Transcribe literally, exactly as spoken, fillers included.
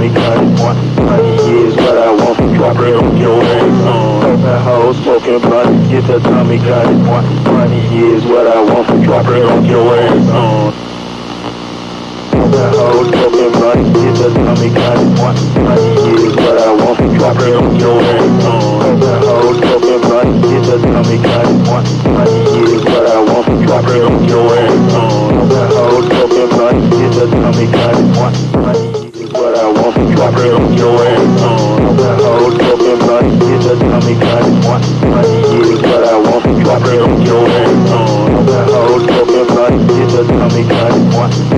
tummy got it. Money is what I want, drop it on your ass. Open hoes, smoking blunt, get the tummy got it. Money is what I want, drop it on your ass. Open hoes, smoking blunt, get the tummy got it. Money is what I want, drop it on your ass. Open hoes, smoking blunt, get the tummy got it. Money is what I want, drop it on your ass. Open hoes, smoking blunt, get the tummy got it. Money is what I want, drop it on your ass. Open hoes, smoking blunt, get the tummy got it. Money is what I want, drop it on your ass. Open hoes, smoking blunt, get the tummy got it.